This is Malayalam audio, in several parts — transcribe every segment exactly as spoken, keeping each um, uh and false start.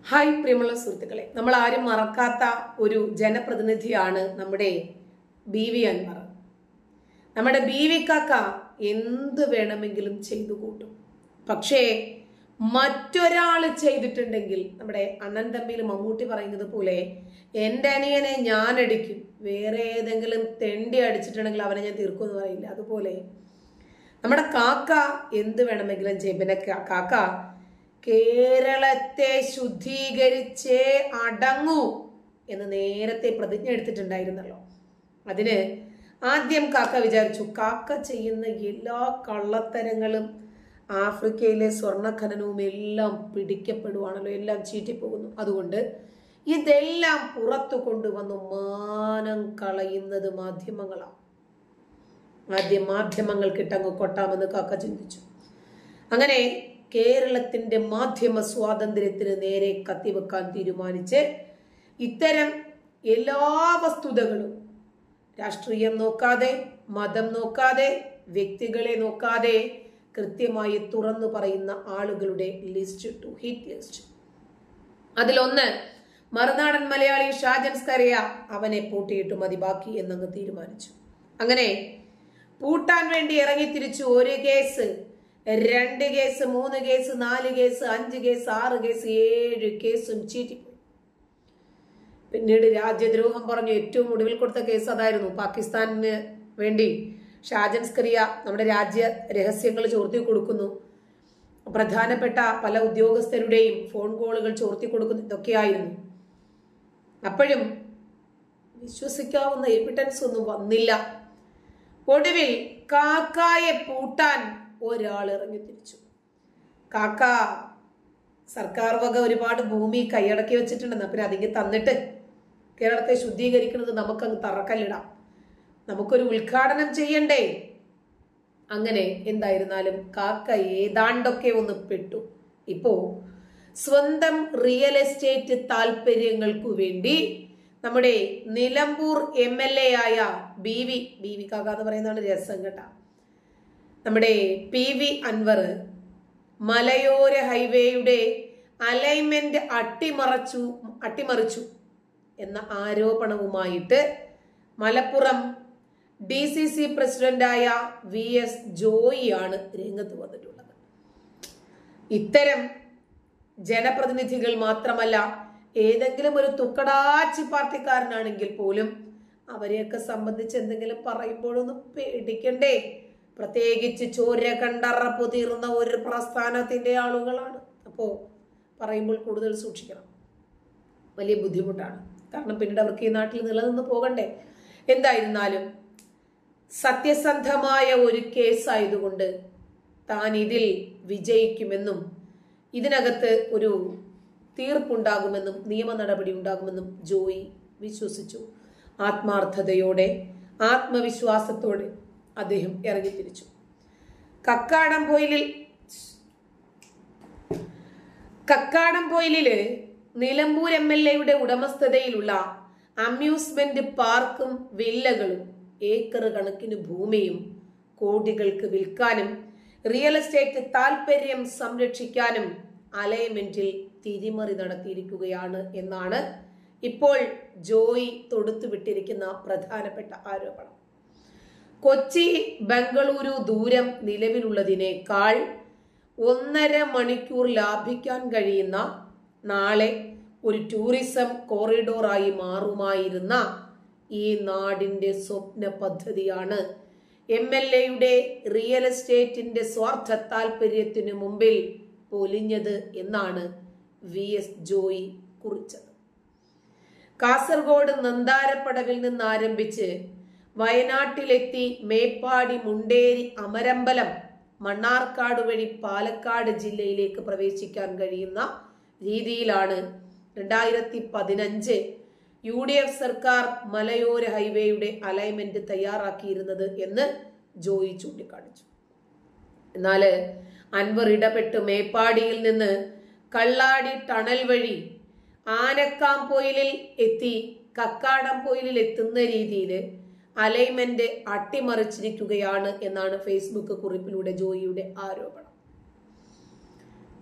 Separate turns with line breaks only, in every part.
ഹായ് പ്രിയമുള്ള സുഹൃത്തുക്കളെ, നമ്മൾ ആരും മറക്കാത്ത ഒരു ജനപ്രതിനിധിയാണ് നമ്മുടെ ബി വി അൻവർ. നമ്മുടെ ബി വി കാക്ക എന്ത് വേണമെങ്കിലും ചെയ്തു കൂട്ടും. പക്ഷേ മറ്റൊരാൾ ചെയ്തിട്ടുണ്ടെങ്കിൽ നമ്മുടെ അണ്ണൻ തമ്മിൽ മമ്മൂട്ടി പറയുന്നത് പോലെ എൻ്റെ അനിയനെ ഞാൻ അടിക്കും, വേറെ ഏതെങ്കിലും തെണ്ടി അടിച്ചിട്ടുണ്ടെങ്കിൽ അവനെ ഞാൻ തീർക്കും എന്ന് പറയില്ല. അതുപോലെ നമ്മുടെ കാക്ക എന്ത് വേണമെങ്കിലും ചെയ്യും. പിന്നെ കാക്ക കേരളത്തെ ശുദ്ധീകരിച്ചേ അടങ്ങൂ എന്ന് നേരത്തെ പ്രതിജ്ഞ എടുത്തിട്ടുണ്ടായിരുന്നല്ലോ. അതിന് ആദ്യം കാക്ക വിചാരിച്ചു കാക്ക ചെയ്യുന്ന എല്ലാ കള്ളത്തരങ്ങളും ആഫ്രിക്കയിലെ സ്വർണ്ണ ഖനനവും എല്ലാം പിടിക്കപ്പെടുവാണല്ലോ, എല്ലാം ചീറ്റിപ്പോകുന്നു. അതുകൊണ്ട് ഇതെല്ലാം പുറത്തു കൊണ്ടുവന്നു മാനം കളയുന്നത് മാധ്യമങ്ങളാണ്. ആദ്യം മാധ്യമങ്ങൾ കിട്ടങ്ങ് കൊട്ടാമെന്ന് കാക്ക ചിന്തിച്ചു. അങ്ങനെ കേരളത്തിന്റെ മാധ്യമ സ്വാതന്ത്ര്യത്തിന് നേരെ കത്തിവെക്കാൻ തീരുമാനിച്ച് ഇത്തരം എല്ലാ വസ്തുതകളും രാഷ്ട്രീയം നോക്കാതെ, മതം നോക്കാതെ, വ്യക്തികളെ നോക്കാതെ കൃത്യമായി തുറന്നു പറയുന്ന ആളുകളുടെ ലിസ്റ്റ് ഇട്ടു, ഹിറ്റ് ലിസ്റ്റ്. അതിലൊന്ന് മറുനാടൻ മലയാളി ഷാജൻ സ്കറിയ. അവനെ പൂട്ടിയിട്ടു മതി ബാക്കി എന്നങ്ങ് തീരുമാനിച്ചു. അങ്ങനെ പൂട്ടാൻ വേണ്ടി ഇറങ്ങി തിരിച്ചു. ഒരു കേസ്, രണ്ട് കേസ്, മൂന്ന് കേസ്, നാല് കേസ്, അഞ്ച് കേസ്, ആറ് കേസ്, ഏഴ് കേസും ചീറ്റിപ്പോയി. പിന്നീട് രാജ്യദ്രോഹം പറഞ്ഞു ഏറ്റവും ഒടുവിൽ കൊടുത്ത കേസ് അതായിരുന്നു. പാകിസ്ഥാനിന് വേണ്ടി ഷാജൻ സ്കറിയ നമ്മുടെ രാജ്യ രഹസ്യങ്ങൾ ചോർത്തി കൊടുക്കുന്നു, പ്രധാനപ്പെട്ട പല ഉദ്യോഗസ്ഥരുടെയും ഫോൺ കോളുകൾ ചോർത്തി കൊടുക്കുന്നു, ഇതൊക്കെയായിരുന്നു. അപ്പോഴും വിശ്വസിക്കാവുന്ന എവിഡൻസ് ഒന്നും വന്നില്ല. ഒടുവിൽ കാക്കായെ പൂട്ടാൻ ഒരാൾ ഇറങ്ങി തിരിച്ചു. കാക്ക സർക്കാർ വക ഒരുപാട് ഭൂമി കൈയടക്കി വെച്ചിട്ടുണ്ടെന്ന്, പിന്നെ അതിങ്ങ് തന്നിട്ട് കേരളത്തെ ശുദ്ധീകരിക്കുന്നത് നമുക്കങ്ങ് തറക്കല്ലിടാം, നമുക്കൊരു ഉദ്ഘാടനം ചെയ്യണ്ടേ. അങ്ങനെ എന്തായിരുന്നാലും കാക്ക ഏതാണ്ടൊക്കെ ഒന്ന് പെട്ടു. ഇപ്പോ സ്വന്തം റിയൽ എസ്റ്റേറ്റ് താല്പര്യങ്ങൾക്കു വേണ്ടി നമ്മുടെ നിലമ്പൂർ എം എൽ എ ആയ ബി വി ബി വി കാക്ക എന്ന് പറയുന്നതാണ് രസം കേട്ടാ. നമ്മുടെ പി വി അൻവർ മലയോര ഹൈവേയുടെ അലൈൻമെന്റ് അട്ടിമറിച്ചു അട്ടിമറിച്ചു എന്ന ആരോപണവുമായിട്ട് മലപ്പുറം ഡി സി സി പ്രസിഡന്റായ വി എസ് ജോയിയാണ് രംഗത്ത് വന്നിട്ടുള്ളത്. ഇത്തരം ജനപ്രതിനിധികൾ മാത്രമല്ല, ഏതെങ്കിലും ഒരു തുക്കടാച്ചി പാർട്ടിക്കാരനാണെങ്കിൽ പോലും അവരെയൊക്കെ സംബന്ധിച്ച് എന്തെങ്കിലും പറയുമ്പോഴൊന്നും പേടിക്കണ്ടേ. പ്രത്യേകിച്ച് ചോര കണ്ടറപ്പു തീർന്ന ഒരു പ്രസ്ഥാനത്തിന്റെ ആളുകളാണ്. അപ്പോ പറയുമ്പോൾ കൂടുതൽ സൂക്ഷിക്കണം. വലിയ ബുദ്ധിമുട്ടാണ്. കാരണം പിന്നീട് അവർക്ക് ഈ നാട്ടിൽ നിലനിന്ന് പോകണ്ടേ. എന്തായിരുന്നാലും സത്യസന്ധമായ ഒരു കേസായതുകൊണ്ട് താൻ ഇതിൽ വിജയിക്കുമെന്നും ഇതിനകത്ത് ഒരു തീർപ്പുണ്ടാകുമെന്നും നിയമ നടപടി ഉണ്ടാകുമെന്നും ജോയി വിശ്വസിച്ചു. ആത്മാർത്ഥതയോടെ, ആത്മവിശ്വാസത്തോടെ അദ്ദേഹം ഇറങ്ങി തിരിച്ചു. കക്കാടംപൊയിലിൽ കക്കാടംപൊയിലില് നിലമ്പൂർ എം എൽ എയുടെ ഉടമസ്ഥതയിലുള്ള അമ്യൂസ്മെന്റ് പാർക്കും വില്ലകളും ഏക്കർ കണക്കിന് ഭൂമിയും കോടികൾക്ക് വിൽക്കാനും റിയൽ എസ്റ്റേറ്റ് താൽപര്യം സംരക്ഷിക്കാനും അലൈൻമെന്റിൽ തിരിമറി നടത്തിയിരിക്കുകയാണ് എന്നാണ് ഇപ്പോൾ ജോയി തൊടുത്തുവിട്ടിരിക്കുന്ന പ്രധാനപ്പെട്ട ആരോപണം. കൊച്ചി ബംഗളൂരു ദൂരം നിലവിലുള്ളതിനേക്കാൾ ഒന്നര മണിക്കൂർ ലാഭിക്കാൻ കഴിയുന്ന, നാളെ ഒരു ടൂറിസം കോറിഡോറായി മാറുമായിരുന്ന ഈ നാടിന്റെ സ്വപ്ന പദ്ധതിയാണ് എം എൽ എയുടെ റിയൽ എസ്റ്റേറ്റിന്റെ സ്വാർത്ഥ താല്പര്യത്തിനു മുമ്പിൽ പൊലിഞ്ഞത് എന്നാണ് വി എസ് ജോയി കുറിച്ചത്. കാസർഗോഡ് നന്താരപ്പടവിൽ നിന്ന് ആരംഭിച്ച് വയനാട്ടിലെത്തി മേപ്പാടി, മുണ്ടേരി, അമരമ്പലം, മണ്ണാർക്കാട് വഴി പാലക്കാട് ജില്ലയിലേക്ക് പ്രവേശിക്കാൻ കഴിയുന്ന രീതിയിലാണ് രണ്ടായിരത്തി പതിനഞ്ച് യു ഡി എഫ് സർക്കാർ മലയോര ഹൈവേയുടെ അലൈൻമെന്റ് തയ്യാറാക്കിയിരുന്നത് എന്ന് ജോയി ചൂണ്ടിക്കാണിച്ചു. എന്നാല് അൻവർ ഇടപെട്ട് മേപ്പാടിയിൽ നിന്ന് കള്ളാടി ടണൽ വഴി ആനക്കാംപൊയിലിൽ എത്തി കക്കാടംപൊയിലിൽ എത്തുന്ന രീതിയിൽ അലൈൻമെന്റ് അട്ടിമറിച്ചിരിക്കുകയാണ് എന്നാണ് ഫേസ്ബുക്ക് കുറിപ്പിലൂടെ ജോയിയുടെ ആരോപണം.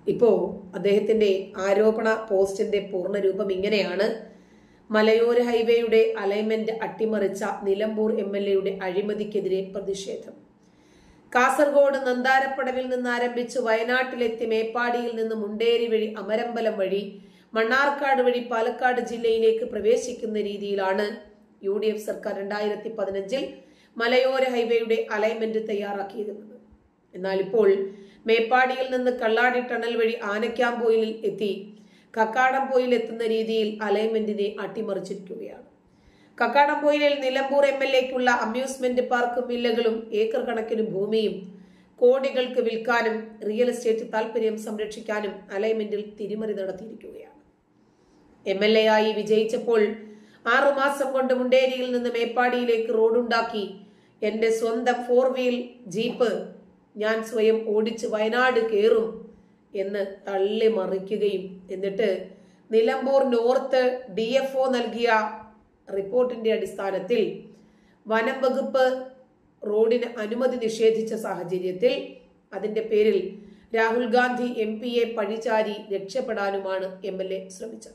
ഇപ്പോ അദ്ദേഹത്തിന്റെ ആരോപണ പോസ്റ്റിന്റെ പൂർണ്ണരൂപം ഇങ്ങനെയാണ്: മലയോര ഹൈവേയുടെ അലൈൻമെന്റ് അട്ടിമറിച്ച നിലമ്പൂർ എം എൽ എയുടെ അഴിമതിക്കെതിരെ പ്രതിഷേധം. കാസർഗോഡ് നന്താരപ്പടവിൽ നിന്ന് ആരംഭിച്ച് വയനാട്ടിലെത്തി മേപ്പാടിയിൽ നിന്ന് മുണ്ടേരി വഴി അമരമ്പലം വഴി മണ്ണാർക്കാട് വഴി പാലക്കാട് ജില്ലയിലേക്ക് പ്രവേശിക്കുന്ന രീതിയിലാണ് യു ഡി എഫ് സർക്കാർ രണ്ടായിരത്തി പതിനഞ്ചിൽ മലയോര ഹൈവേയുടെ അലൈൻമെന്റ് തയ്യാറാക്കിയിരുന്നത്. എന്നാൽ ഇപ്പോൾ മേപ്പാടിയിൽ നിന്ന് കള്ളാടി ടണൽ വഴി ആനക്കാംപൊയിലിൽ എത്തി കക്കാടംപൊയിൽ എത്തുന്ന രീതിയിൽ അലൈൻമെന്റിനെ അട്ടിമറിച്ചിരിക്കുകയാണ്. കക്കാടംപൊയിലിൽ നിലമ്പൂർ എം എൽ എക്കുള്ള അമ്യൂസ്മെന്റ് പാർക്കും വില്ലകളും ഏക്കർ കണക്കിന് ഭൂമിയും കോടികൾക്ക് വിൽക്കാനും റിയൽ എസ്റ്റേറ്റ് താൽപര്യം സംരക്ഷിക്കാനും അലൈൻമെന്റിൽ തിരിമറി നടത്തിയിരിക്കുകയാണ്. എം എൽ എ ആയി വിജയിച്ചപ്പോൾ ആറുമാസം കൊണ്ട് മുണ്ടേരിയിൽ നിന്ന് മേപ്പാടിയിലേക്ക് റോഡുണ്ടാക്കി എന്റെ സ്വന്തം ഫോർ വീൽ ജീപ്പ് ഞാൻ സ്വയം ഓടിച്ച് വയനാട് കയറും എന്ന് തള്ളി മറിക്കുകയും എന്നിട്ട് Nilambur north D F O നൽകിയ റിപ്പോർട്ടിന്റെ അടിസ്ഥാനത്തിൽ വനം വകുപ്പ് റോഡിന് അനുമതി നിഷേധിച്ച സാഹചര്യത്തിൽ അതിന്റെ പേരിൽ രാഹുൽ ഗാന്ധി എം പിയെ പഴിചാരി രക്ഷപ്പെടാനുമാണ് എം എൽ എ ശ്രമിച്ചത്.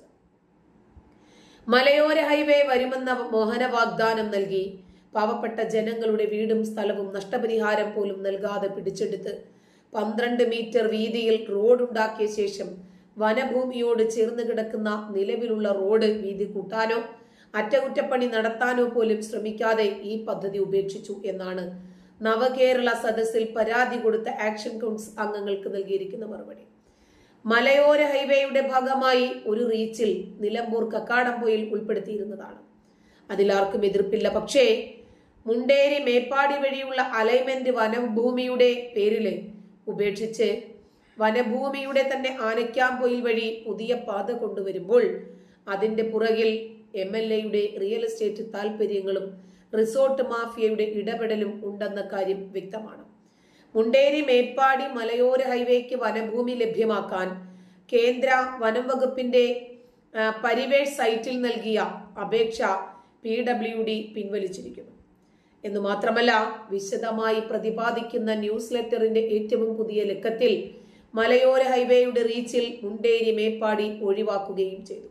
മലയോര ഹൈവേ വരുമെന്ന മോഹന വാഗ്ദാനം നൽകി പാവപ്പെട്ട ജനങ്ങളുടെ വീടും സ്ഥലവും നഷ്ടപരിഹാരം പോലും നൽകാതെ പിടിച്ചെടുത്ത് പന്ത്രണ്ട് മീറ്റർ വീതിയിൽ റോഡുണ്ടാക്കിയ ശേഷം വനഭൂമിയോട് ചേർന്ന് കിടക്കുന്ന നിലവിലുള്ള റോഡ് വീതി കൂട്ടാനോ അറ്റകുറ്റപ്പണി നടത്താനോ പോലും ശ്രമിക്കാതെ ഈ പദ്ധതി ഉപേക്ഷിച്ചു എന്നാണ് നവകേരള സദസ്സിൽ പരാതി കൊടുത്ത ആക്ഷൻ കൗൺസിൽ അംഗങ്ങൾക്ക് നൽകിയിരിക്കുന്ന മറുപടി. മലയോര ഹൈവേയുടെ ഭാഗമായി ഒരു റീച്ചിൽ നിലമ്പൂർ കക്കാടംപൊയിൽ ഉൾപ്പെടുത്തിയിരുന്നതാണ്. അതിലാർക്കും എതിർപ്പില്ല. പക്ഷേ മുണ്ടേരി മേപ്പാടി വഴിയുള്ള അലൈൻമെന്റ് വനഭൂമിയുടെ പേരില് ഉപേക്ഷിച്ച് വനഭൂമിയുടെ തന്നെ ആനക്കാംപൊയിൽ വഴി പുതിയ പാത കൊണ്ടുവരുമ്പോൾ അതിന്റെ പുറകിൽ എം എൽ എയുടെ റിയൽ എസ്റ്റേറ്റ് താല്പര്യങ്ങളും റിസോർട്ട് മാഫിയയുടെ ഇടപെടലും ഉണ്ടെന്ന കാര്യം വ്യക്തമാണ്. മുണ്ടേരി മേപ്പാടി മലയോര ഹൈവേക്ക് വനഭൂമി ലഭ്യമാക്കാൻ കേന്ദ്ര വനം വകുപ്പിന്റെ പരിവേഷ് സൈറ്റിൽ നൽകിയ അപേക്ഷ പി ഡബ്ല്യു ഡി പിൻവലിച്ചിരിക്കുന്നു എന്നു മാത്രമല്ല, വിശദമായി പ്രതിപാദിക്കുന്ന ന്യൂസ് ലെറ്ററിന്റെ ഏറ്റവും പുതിയ ലക്കത്തിൽ മലയോര ഹൈവേയുടെ റീച്ചിൽ മുണ്ടേരി മേപ്പാടി ഒഴിവാക്കുകയും ചെയ്തു.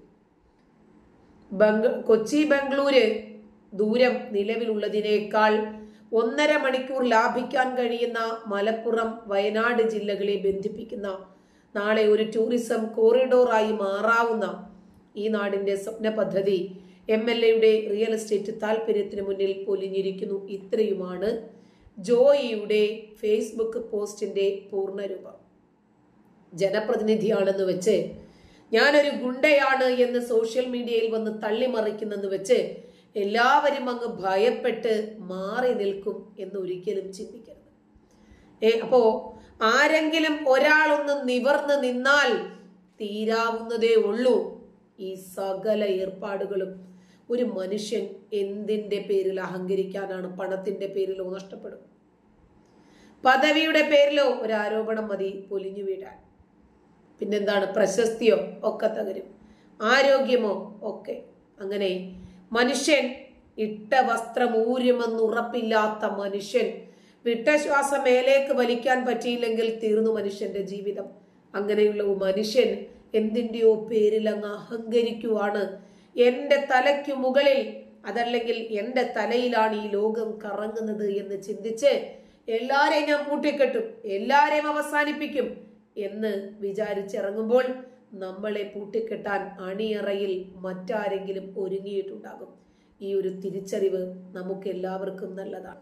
കൊച്ചി ബംഗളൂര് ദൂരം നിലവിലുള്ളതിനേക്കാൾ ഒന്നര മണിക്കൂർ ലാഭിക്കാൻ കഴിയുന്ന മലപ്പുറം വയനാട് ജില്ലകളെ ബന്ധിപ്പിക്കുന്ന നാളെ ഒരു ടൂറിസം കോറിഡോറായി മാറാവുന്ന ഈ നാടിന്റെ സ്വപ്ന പദ്ധതി എം എൽ എയുടെ റിയൽ എസ്റ്റേറ്റ് താല്പര്യത്തിന് മുന്നിൽ പൊലിഞ്ഞിരിക്കുന്നു. ഇത്രയുമാണ് ജോയിയുടെ ഫേസ്ബുക്ക് പോസ്റ്റിന്റെ പൂർണ്ണരൂപം. ജനപ്രതിനിധിയാണെന്ന് വെച്ച് ഞാനൊരു ഗുണ്ടയാണ് എന്ന് സോഷ്യൽ മീഡിയയിൽ വന്ന് തള്ളിമറിക്കുന്നെന്ന് വെച്ച് എല്ലാവരും അങ്ങ് ഭയപ്പെട്ട് മാറി നിൽക്കും എന്ന് ഒരിക്കലും ചിന്തിക്കരുത്. ഏ അപ്പോ ആരെങ്കിലും ഒരാളൊന്ന് നിവർന്ന് നിന്നാൽ തീരാവുന്നതേ ഉള്ളൂ ഈ സകല ഏർപ്പാടുകളും. ഒരു മനുഷ്യൻ എന്തിന്റെ പേരിൽ അഹങ്കരിക്കാനാണ്? പണത്തിന്റെ പേരിലോ നഷ്ടപ്പെടും, പദവിയുടെ പേരിലോ ഒരു ആരോപണം മതി പൊലിഞ്ഞു വീഴാൻ. പിന്നെന്താണ്? പ്രശസ്തിയോ ഒക്കെ തകരും, ആരോഗ്യമോ ഒക്കെ. അങ്ങനെ മനുഷ്യൻ ഇട്ട വസ്ത്രം ഊരുമെന്ന് ഉറപ്പില്ലാത്ത മനുഷ്യൻ, വിട്ട ശ്വാസം മേലേക്ക് വലിക്കാൻ പറ്റിയില്ലെങ്കിൽ തീർന്നു മനുഷ്യന്റെ ജീവിതം. അങ്ങനെയുള്ള മനുഷ്യൻ എന്തിന്റെയോ പേരിൽ അങ്ങ് അഹങ്കരിക്കുവാണ്. എന്റെ തലയ്ക്കു മുകളിൽ, അതല്ലെങ്കിൽ എന്റെ തലയിലാണ് ഈ ലോകം കറങ്ങുന്നത് എന്ന് ചിന്തിച്ച് എല്ലാരെയും ഞാൻ പൂട്ടിക്കെട്ടും, എല്ലാരെയും അവസാനിപ്പിക്കും എന്ന് വിചാരിച്ചിറങ്ങുമ്പോൾ നമ്മളെ പൂട്ടിക്കെട്ടാൻ അണിയറയിൽ മറ്റാരെങ്കിലും ഒരുങ്ങിയിട്ടുണ്ടാകും. ഈ ഒരു തിരിച്ചറിവ് നമുക്ക് എല്ലാവർക്കും നല്ലതാണ്.